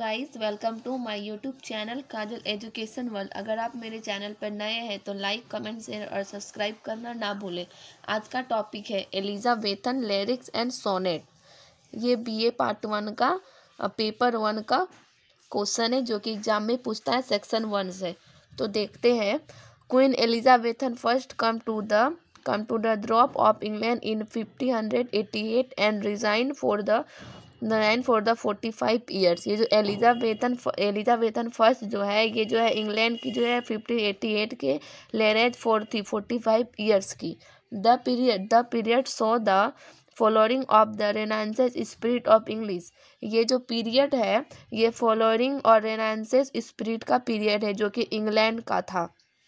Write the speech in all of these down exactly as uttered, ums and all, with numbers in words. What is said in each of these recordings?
Guys, welcome to my YouTube channel Kajal education world. अगर आप मेरे चैनल पर नए हैं तो लाइक, कमेंट, शेयर और सब्सक्राइब करना ना भूलें। आज का टॉपिक है एलिजाबेथन लिरिक्स एंड सोनेट। ये बीए पार्ट वन का पेपर वन का क्वेश्चन है जो कि एग्जाम में पूछता है सेक्शन वन से। तो देखते हैं। Queen Elizabethan first come to the come to the drop of England in fifteen eighty eight and resign for the nine for the forty five years. ये जो एलिजाबेथन एलिजाबेथन फर्स्ट जो है ये जो है इंग्लैंड की जो है फिफ्टीन एटी एट के लेरेज फोर थी फोर्टी फाइव ईयर्स की। The period the period so the following of the renaissance spirit of English. ये जो पीरियड है ये फॉलोइंग और रेनांसेस स्पिरिट का पीरियड है जो कि इंग्लैंड का था।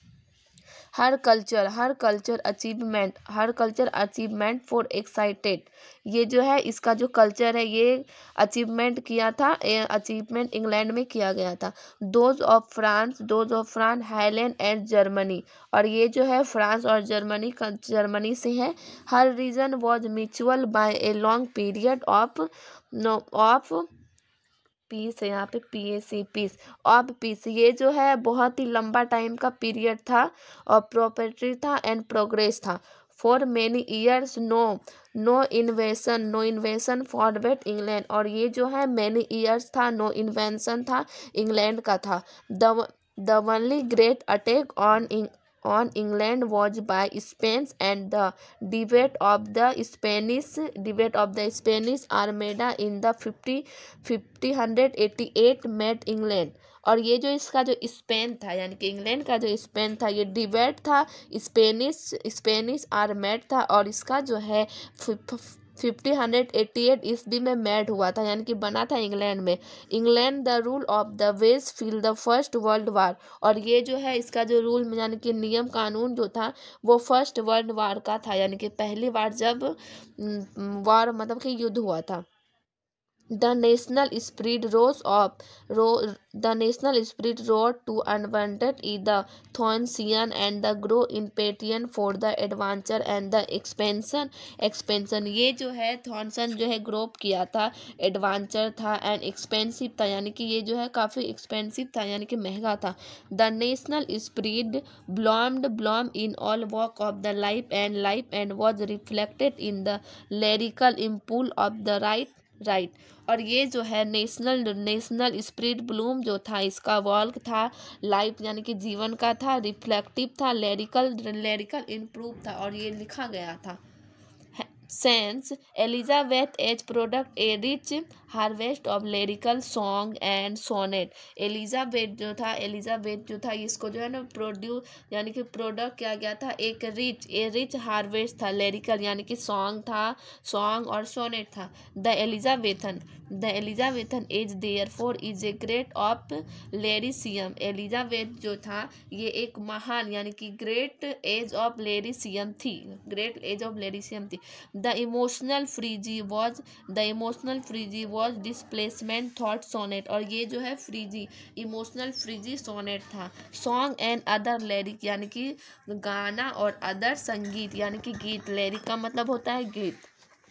Her culture her culture achievement her culture achievement for excited. ये जो है इसका जो कल्चर है ये अचीवमेंट किया था, अचीवमेंट इंग्लैंड में किया गया था। Those of France those of France Holland and Germany. और ये जो है फ्रांस और जर्मनी का जर्मनी से है। Her reign was mutual by a long period of of peace है, यहाँ पे P A C peace of peace. ये जो है बहुत ही लंबा टाइम का पीरियड था और प्रॉपर्टी था एंड प्रोग्रेस था। For many years no no invasion no invasion forward England. और ये जो है मेनी ईयर्स था, नो इन्वेंशन था, इंग्लैंड का था। The the only great attack on on England was by Spain and the defeat of the Spanish defeat of the Spanish Armada in the fifty fifteen eighty-eight made England। और ये जो इसका जो Spain था यानी कि इंग्लैंड का जो स्पेन था ये डिवेट था, स्पेनिश स्पेनिश आर्मेड था और इसका जो है फिफ्टी हंड्रेड एट्टी एट ईस्वी में मेड हुआ था यानी कि बना था इंग्लैंड में। England the rule of the wage fill the first world war. और ये जो है इसका जो रूल यानी कि नियम कानून जो था वो फर्स्ट वर्ल्ड वार का था यानी कि पहली बार जब वार मतलब कि युद्ध हुआ था। The national spirit rose up, ro, the national spirit rose to unwanted in the Thonsian and the grow impatient for the adventure and the expansion expansion। ये जो है थॉनसन जो है ग्रोप किया था, एडवेंचर था एंड एक्सपेंसिव था यानी कि ये जो है काफ़ी एक्सपेंसिव था यानी कि महंगा था। The national spirit bloomed bloomed in all walk of the life and life and was reflected in the lyrical impulse of the right right right। और ये जो है नेशनल नेशनल स्पिरिट ब्लूम जो था इसका वॉल्क था, लाइफ यानी कि जीवन का था, रिफ्लेक्टिव था, लेरिकल लेरिकल इम्प्रूव था और ये लिखा गया था। Sense Elizabeth age product a rich harvest of lyrical song and sonnet. Elizabeth जो था एलिजाबेथ जो था इसको जो है ना प्रोड्यूस यानी कि प्रोडक्ट किया गया था एक रिच ए रिच हार्वेस्ट था, लिरिकल यानी कि सॉन्ग था, सॉन्ग और सोनेट था। The Elizabethan the Elizabethan age therefore is a great of lyricism. Elizabeth जो था ये एक महान यानी कि ग्रेट एज ऑफ लेरिसियम थी, ग्रेट एज ऑफ लेरिसियम थी। The emotional frenzy was the emotional frenzy was displacement thought sonnet. और ये जो है फ्रीजी इमोशनल फ्रीजी सोनेट था। सॉन्ग एंड अदर लिरिक यानी कि गाना और अदर संगीत यानी कि गीत। लिरिक का मतलब होता है गीत।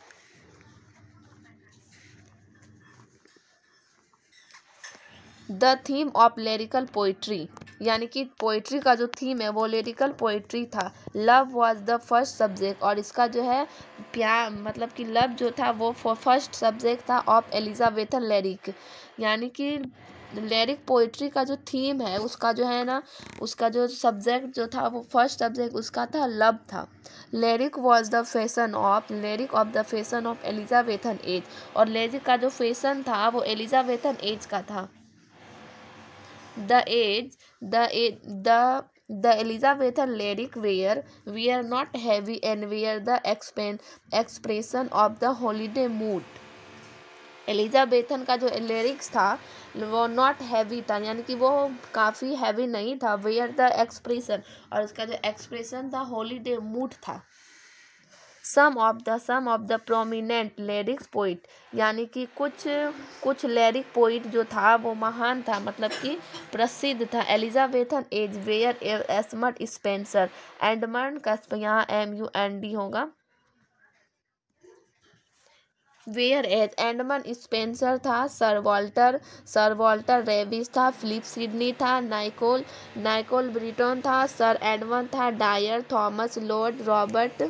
The theme of lyrical poetry यानी कि पोइट्री का जो थीम है वो लिरिकल पोइट्री था। Love was the first subject. और इसका जो है प्यार मतलब कि लव जो था वो फर्स्ट सब्जेक्ट था ऑफ एलिजाबेथन लिरिक। यानी कि लिरिक पोइट्री का जो थीम है उसका जो है ना उसका जो सब्जेक्ट जो था वो फर्स्ट सब्जेक्ट उसका था लव था। Lyric was the fashion of lyric of the fashion of Elizabethan age. और लिरिक का जो फैशन था वो एलिजाबेथन एज का था। The age, the age, the the Elizabethan lyric were were not heavy and were the expan expression of the holiday mood। Elizabethan का जो lyrics था वो नॉट हैवी था यानी कि वो काफ़ी हैवी नहीं था। वेयर द एक्सप्रेशन और इसका जो एक्सप्रेशन था हॉलीडे मूड था। Some of the some of the prominent lyrics poet यानी कि कुछ कुछ लिरिक पोइट जो था वो महान था मतलब कि प्रसिद्ध था। एलिजाबेथन एज वेयर एस्मट स्पेंसर एंडमंड कस्प, यहाँ एम यू एन डी होगा। वेयर एज एडमंड स्पेंसर था, सर वॉल्टर सर वॉल्टर रेविस था, फिलिप सिडनी था, नाइकोल नाइकोल ब्रिटन था, सर एडमंड था, Dyer Thomas, lord Robert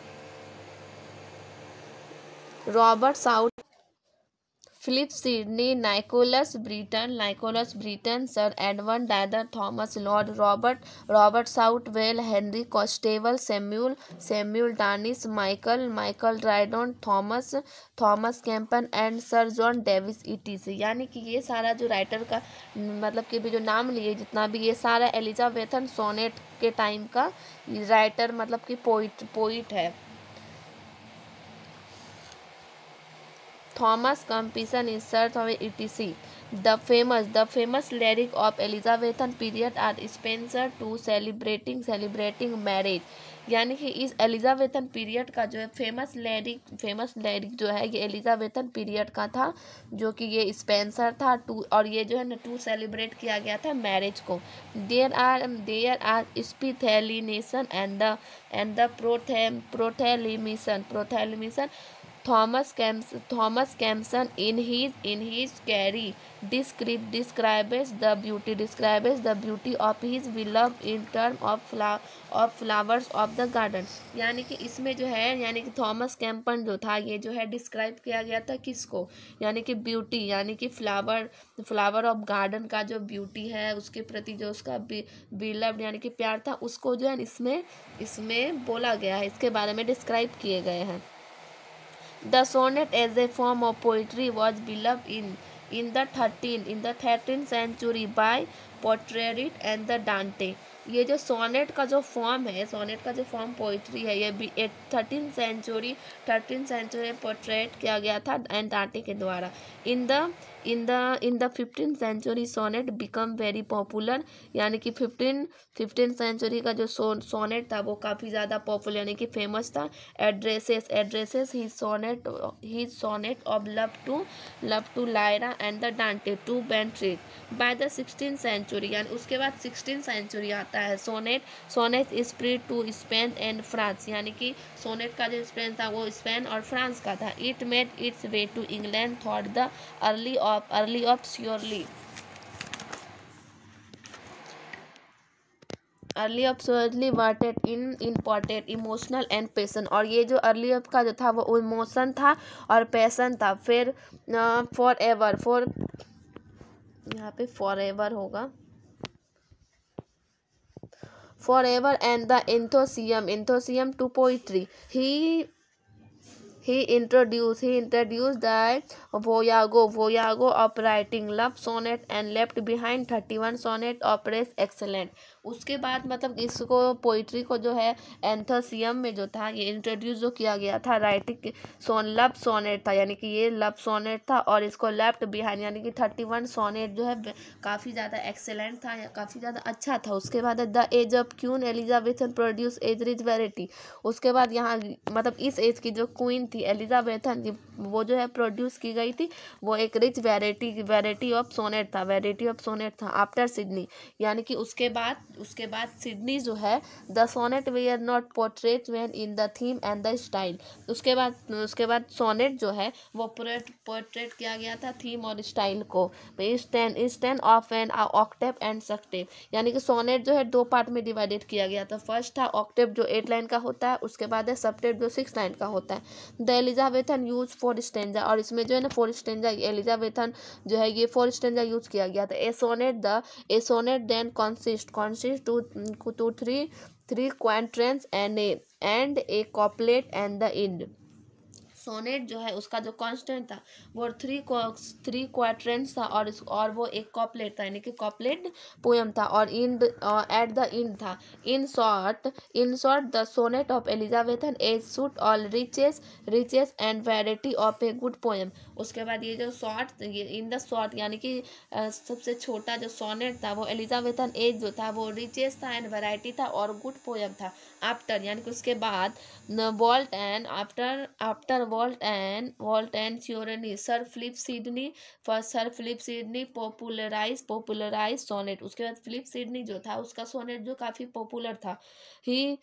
Robert south, Philip Sidney, Nicholas Breton Nicholas Breton sir Edward Dyer Thomas, lord Robert Robert Southwell, Henry Constable, Samuel Samuel डानिस, Michael Michael Dryden, Thomas Thomas Campion and sir John Davies ETC. यानी कि ये सारा जो writer का मतलब कि भी जो नाम लिए जितना भी ये सारा एलिजाबेथन सोनेट के टाइम का राइटर मतलब कि पोइट पोइट है। Thomas Compson is search of E T C. The famous the famous lyric of Elizabethan period are Spenser to celebrating celebrating marriage। यानी कि इस एलिजाबेथन पीरियड का जो है फेमस लैरिक फेमस लैरिक जो है ये एलिजाबेथन पीरियड का था, जो कि ये स्पेंसर था टू, और ये जो है ना टू सेलिब्रेट किया गया था मैरिज को। There are there are Epithalamion and the and the Prothalamion Prothalamion Thomas Camps, Thomas Campson in his in his Carrie describe describes the beauty describes the beauty of his beloved in term of flower of flowers of the garden। यानी कि इसमें जो है यानी कि Thomas campaign जो था ये जो है डिस्क्राइब किया गया था किसको, यानी कि ब्यूटी यानी कि फ्लावर फ्लावर ऑफ गार्डन का जो ब्यूटी है उसके प्रति जो उसका बिलव्ड यानी कि प्यार था उसको जो है इसमें इसमें बोला गया है, इसके बारे में डिस्क्राइब किए गए हैं। The sonnet as a form of poetry was beloved in in the thirteenth in the thirteenth century by Petrarch and the Dante। ये जो सोनेट का जो फॉर्म है सोनेट का जो फॉर्म पोइट्री है ये थर्टीन सेंचुरी थर्टीन सेंचुरी में पोर्ट्रेट किया गया था एंड डांटे के द्वारा। In the in the in the fifteen century sonnet become very popular. यानी कि फिफ्टीन फिफ्टीन सेंचुरी का जो सो सोनेट था वो काफ़ी ज़्यादा पॉपुलर यानी कि फेमस था। Addresses addresses he sonnet he sonnet of love to love to Laura and the Dante to Beatrice by the sixteen century. यानी उसके बाद सिक्सटीन सेंचुरी आता है। Sonnet sonnet spread to Spain and France. यानी कि sonnet का जो Spain था वो स्पेन और फ्रांस का था। It made its way to England thought the early of early of surely early of surely वर्टेड in imported emotional and passion. और ये जो अर्ली ऑफ का जो था वो इमोशन था और पैसन था। फिर फॉर एवर फॉर यहाँ पे फॉर एवर होगा forever and the enthusiasm enthusiasm to poetry। he he introduced he introduced the voyago voyago of writing love sonnet and left behind thirty-one sonnet of praise excellent। उसके बाद मतलब इसको poetry को जो है एंथोसियम में जो था ये इंट्रोड्यूस जो किया गया था राइटिंग सोन लव सोनेट था। यानी कि ये लव सोनेट था और इसको लेफ्ट बिहाइंड यानी कि थर्टी वन सोनेट जो है काफ़ी ज़्यादा एक्सेलेंट था या काफ़ी ज़्यादा अच्छा था। उसके बाद the age of queen Elizabethan produce as rich variety. उसके बाद यहाँ मतलब इस एज की जो क्वीन थी एलिजाबेथन वो जो है प्रोड्यूस की गई थी वो एक rich variety variety of sonnet था वेराइटी ऑफ सोनेट था। आफ्टर सिडनी यानी कि उसके बाद उसके बाद सिडनी जो है the sonnet they are not portrait when in the theme and the style. उसके बाद उसके बाद सोनेट जो है वो पोर्ट्रेट किया गया था थीम और स्टाइल को। Stand stand of an octave and sestet. यानी कि सोनेट जो है दो पार्ट में डिवाइडेड किया गया था। फर्स्ट था ऑक्टेव जो एट लाइन का होता है, उसके बाद है सप्टेव जो सिक्स लाइन का होता है। The Elizabethan use four stanza. और इसमें जो है ना फोर स्टेंजा एलिजाबेथन जो है ये फोर स्टेंजा यूज किया गया था। A sonnet the a sonnet then consist consist to to three three quatrains and a and a couplet and the end. Sonnet जो है उसका जो कांस्टेंट था वो थ्री थ्री क्वाड्रेंट्स था और इस और वो एक कॉपलेट था यानी कि कॉपलेट पोएम था और इंड एट द इंड था। In short in short the sonnet of Elizabethan age suit all riches riches and variety of a good poem. उसके बाद ये जो शॉर्ट ये इन द शॉर्ट यानी कि सबसे छोटा जो सोनेट था वो एलिजाबेथन एज जो था वो रिचेस था एंड वैरायटी था और गुड पोएम था। आफ्टर यानी कि उसके बाद Walt and after after Walt and Walt and Surrey sir Philip Sidney first sir Philip Sidney popularise popularise sonnet. उसके बाद फिलिप सिडनी जो था उसका सोनेट जो काफ़ी पॉपुलर था। He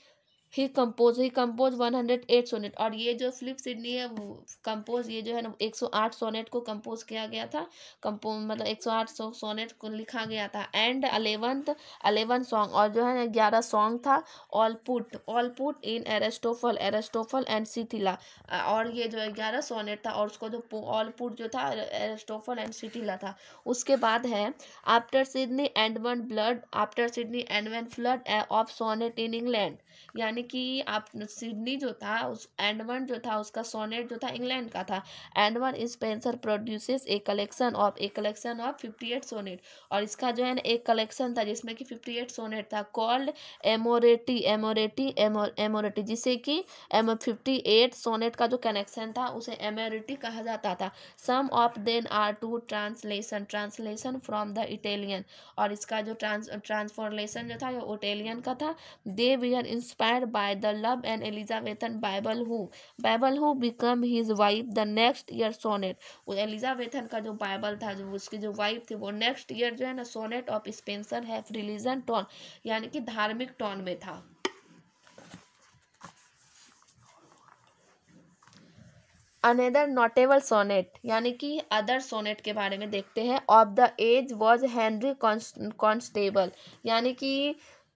he compose he compose one hundred eight sonnet. और ये जो फिलिप सिडनी है वो कंपोज, ये जो है ना एक सौ आठ सोनेट को कंपोज किया गया था। कंपो मतलब एक सौ आठ सौ सोनेट को लिखा गया था। एंड अलेवंथ अलेवन सॉन्ग, और जो है ना ग्यारह सॉन्ग था। All put all put in Astrophel Astrophel and Stella. और ये जो ग्यारह सोनेट था और उसको जो ऑल पुट जो था एरिस्टोफल एंड सिथिला था। उसके बाद है after Sidney and one blood after Sidney and one flood of sonnet in England. यानी कि आप सिडनी जो था उस एंडवन जो था उसका सोनेट जो था इंग्लैंड का था। एंडवन Spenser produces a collection of a collection of fifty eight sonnet. और इसका जो है ना एक कलेक्शन था जिसमें कि फिफ्टी एट सोनेट था, कॉल्ड एमोरेटी एमोरेटी एमोरेटी, जिसे कि एम फिफ्टी एट सोनेट का जो कनेक्शन था उसे एमोरेटी कहा जाता था। Some of them are to translation translation from the Italian. और इसका जो ट्रांस ट्रांसफॉर्मेशन जो था वो इटालियन का था। They were inspired by the love and Elizabethan Boyle who Boyle who become his wife the next year sonnet. वो Elizabethan का जो बाइबल था, जो उसकी जो वाइफ थी, वो नेक्स्ट ईयर जो है ना sonnet of Spenser have religion tone, यानी कि धार्मिक टोन में था। अनदर नोटेबल सोनेट, यानी कि अदर सोनेट के बारे में देखते हैं। Of the age was Henry Constable, यानी कि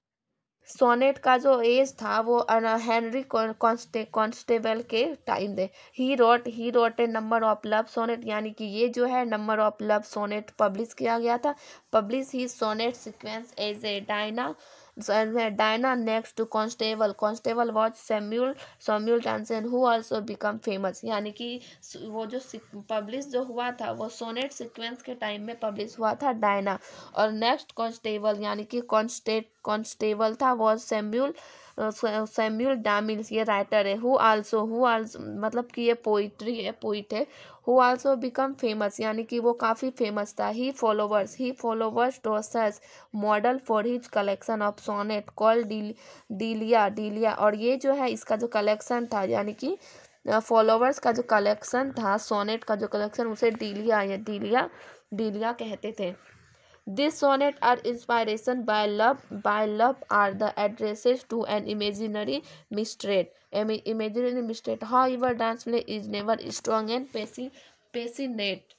सोनेट का जो एज था वो हेनरी कॉन्स्टेबल के टाइम दे। He wrote he wrote a number of love sonnet, यानी कि ये जो है number of love sonnet publish किया गया था। Publish he sonnet sequence as a Diana Diana next to Constable Constable was Samuel Samuel Johnson who also become famous. यानी कि वो जो पब्लिश जो हुआ था वो सोनेट सीक्वेंस के टाइम में पब्लिश हुआ था डायना। और नेक्स्ट कॉन्स्टेबल यानी कि कॉन्स्टेट कॉन्स्टेबल था वॉज सैम्यूल सैम्यूल डामिल्स, ये राइटर है। हु आल्सो हु आल्सो मतलब कि ये पोइट्री है पोइट है। हु आल्सो बिकम फेमस, यानी कि वो काफ़ी फेमस था। He followers he followers Tasso's model for his collection of sonnet called Delia Delia. और ये जो है इसका जो कलेक्शन था, यानी कि फॉलोवर्स का जो कलेक्शन था सोनेट का जो कलेक्शन, उसे डीलिया या डीलिया डीलिया कहते थे। This sonnet are inspiration by love. By love are the addresses to an imaginary mistreat. Imaginary mistreat. However, dance play is never strong and passionate.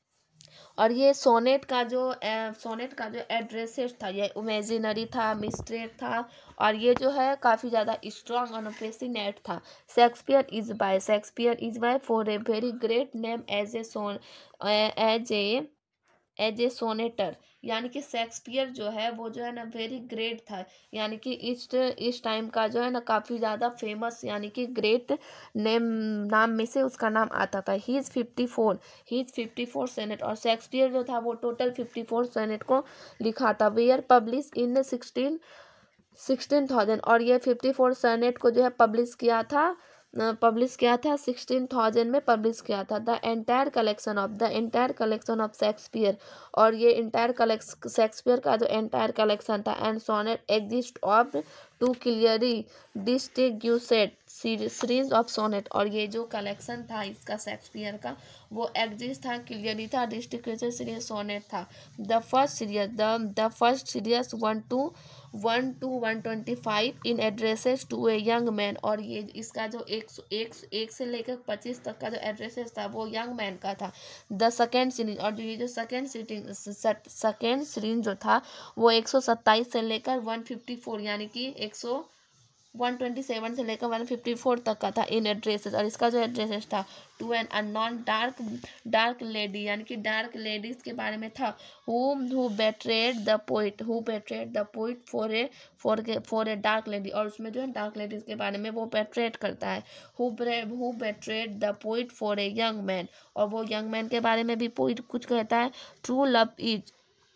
और ये सोनेट का जो सोनेट का जो एड्रेसेस था ये इमेजिनरी था, मिस्ट्रेट था, और ये जो है काफ़ी ज़्यादा स्ट्रॉन्ग और पैसिनेट था। Shakespeare is by Shakespeare is by far a very great name as a सोन as a as a sonneteer. यानी कि शेक्सपियर जो है वो जो है ना वेरी ग्रेट था, यानी कि इस इस टाइम का जो है ना काफ़ी ज़्यादा फेमस, यानी कि ग्रेट नेम नाम में से उसका नाम आता था। He is fifty four he is fifty four sonnet. और शेक्सपियर जो था वो टोटल फिफ्टी फोर सोनेट को लिखा था। We are publish in sixteen sixteen thousand. और ये फिफ्टी फोर सोनेट को जो है पब्लिश किया था पब्लिश किया था सिक्सटीन थाउजेंड में पब्लिश किया था। The entire collection of the entire collection of Shakespeare. और ये एंटायर कलेक्शन शेक्सपियर का जो एंटायर कलेक्शन था and sonnet exist of two clearly distinguished series of sonnet. और ये जो कलेक्शन था इसका शेक्सपियर का वो एग्जिस्ट था, क्लियरली था, डिस्टिंग्विश्ड सीरीज सोनेट था। The first series the the first series one two one two one twenty five in addresses to a young man. और ये इसका जो एक एक एक से लेकर पच्चीस तक का जो एड्रेसेस था वो यंग मैन का था। द सेकेंड सीरीज और जो ये जो सेकेंड सीटिंग सेकेंड सीरीज जो था वो एक सौ सत्ताईस से लेकर वन फिफ्टी फोर, यानी कि एक सौ वन ट्वेंटी सेवन से लेकर वन फिफ्टी फोर तक का था इन एड्रेसेस। और इसका जो एड्रेसेस था to an unknown dark dark lady, यानी कि डार्क लेडीज के बारे में था। whom who betrayed the poet who betrayed the poet for a for a for a dark lady। और उसमें जो है डार्क लेडीज के बारे में वो बेट्रेट करता है। who who betrayed the poet for a young man। और वो यंग मैन के बारे में भी पोइट कुछ कहता है। True love is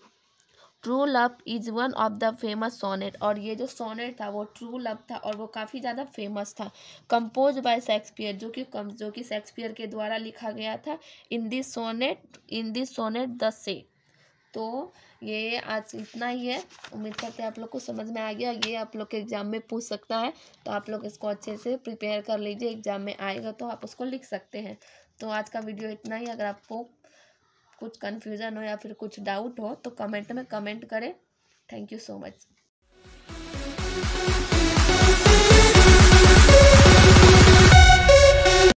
true love is one of the famous sonnet. और ये जो सोनेट था वो ट्रू लव था और वो काफ़ी ज़्यादा फेमस था। कंपोज बाय शेक्सपियर, जो कि जो कि शेक्सपियर के द्वारा लिखा गया था। In this sonnet in this sonnet the से। तो ये आज इतना ही है। उम्मीद करते हैं आप लोग को समझ में आ गया। ये आप लोग के एग्ज़ाम में पूछ सकता है, तो आप लोग इसको अच्छे से प्रिपेयर कर लीजिए। एग्ज़ाम में आएगा तो आप उसको लिख सकते हैं। तो आज का वीडियो इतना ही। अगर आपको कुछ कन्फ्यूज़न हो या फिर कुछ डाउट हो तो कमेंट में कमेंट करें। Thank you so much.